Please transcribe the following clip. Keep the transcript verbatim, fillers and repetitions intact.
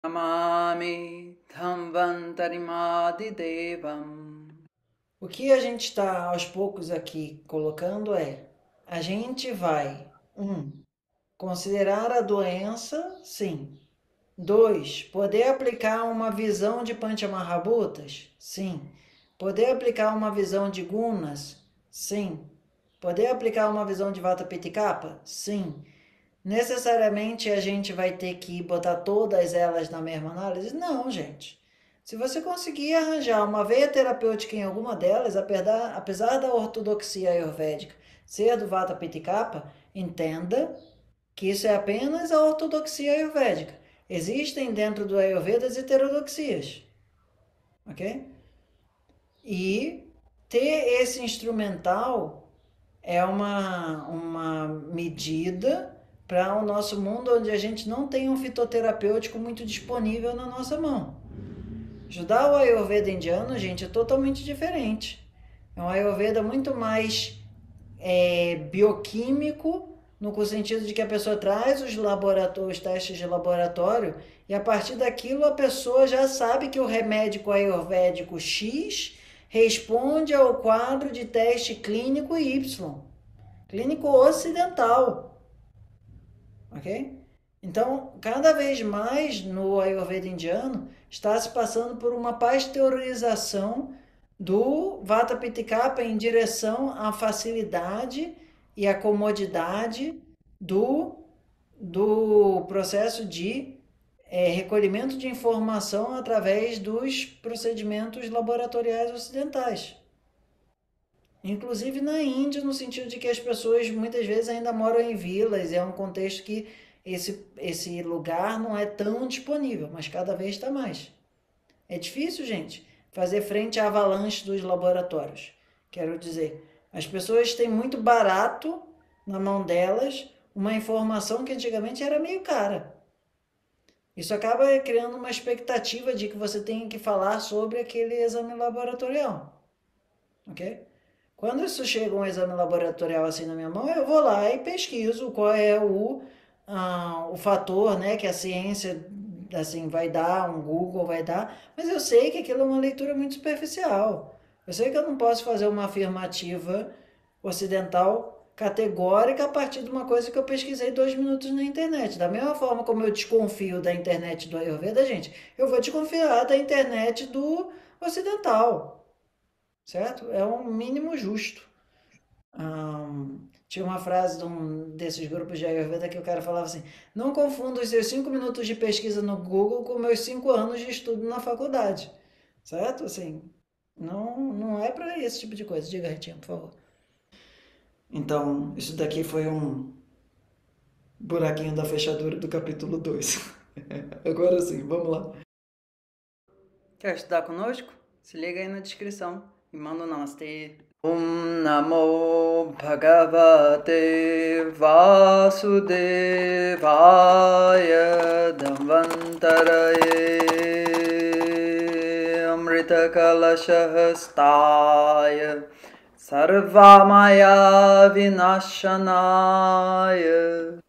Namami Dhamvantarimadhidevam. O que a gente está aos poucos aqui colocando é: a gente vai, um, considerar a doença, sim. Dois, poder aplicar uma visão de Panchamahabhutas? Sim. Poder aplicar uma visão de Gunas? Sim. Poder aplicar uma visão de Vata Pitta e Kapha? Sim. Necessariamente a gente vai ter que botar todas elas na mesma análise? Não, gente. Se você conseguir arranjar uma veia terapêutica em alguma delas, apesar, apesar da ortodoxia ayurvédica ser do Vata Pitta e Kapha, entenda que isso é apenas a ortodoxia ayurvédica. Existem dentro do Ayurveda as heterodoxias, ok? E ter esse instrumental é uma, uma medida para o nosso mundo onde a gente não tem um fitoterapêutico muito disponível na nossa mão. Estudar o Ayurveda indiano, gente, é totalmente diferente. É um Ayurveda muito mais é, bioquímico, no sentido de que a pessoa traz os, laboratórios, os testes de laboratório e a partir daquilo a pessoa já sabe que o remédio ayurvédico X responde ao quadro de teste clínico Y, clínico ocidental, ok? Então, cada vez mais no Ayurveda indiano está se passando por uma pasteurização do Vata Pitta Kapha em direção à facilidade e à comodidade do, do processo de é, recolhimento de informação através dos procedimentos laboratoriais ocidentais. Inclusive na Índia, no sentido de que as pessoas muitas vezes ainda moram em vilas, é um contexto que esse, esse lugar não é tão disponível, mas cada vez está mais. É difícil, gente, fazer frente à avalanche dos laboratórios. Quero dizer, as pessoas têm muito barato na mão delas uma informação que antigamente era meio cara. Isso acaba criando uma expectativa de que você tenha que falar sobre aquele exame laboratorial, ok? Quando isso chega um exame laboratorial assim na minha mão, eu vou lá e pesquiso qual é o, ah, o fator, né, que a ciência assim vai dar, um Google vai dar, mas eu sei que aquilo é uma leitura muito superficial. Eu sei que eu não posso fazer uma afirmativa ocidental categórica a partir de uma coisa que eu pesquisei dois minutos na internet. Da mesma forma como eu desconfio da internet do Ayurveda, gente, eu vou desconfiar da internet do ocidental, certo? É um mínimo justo. Um, tinha uma frase de um desses grupos de Ayurveda que o cara falava assim: não confunda os seus cinco minutos de pesquisa no Google com meus cinco anos de estudo na faculdade, certo? Assim, não, não é para esse tipo de coisa. Diga, Ritinho, por favor. Então, isso daqui foi um buraquinho da fechadura do capítulo dois. Agora sim, vamos lá. Quer estudar conosco? Se liga aí na descrição e manda um namastê. Om Namo Bhagavate Vasudevaya Dhamvantaraye Amrita Kalashahastaya Sarvamaya Vinashanaya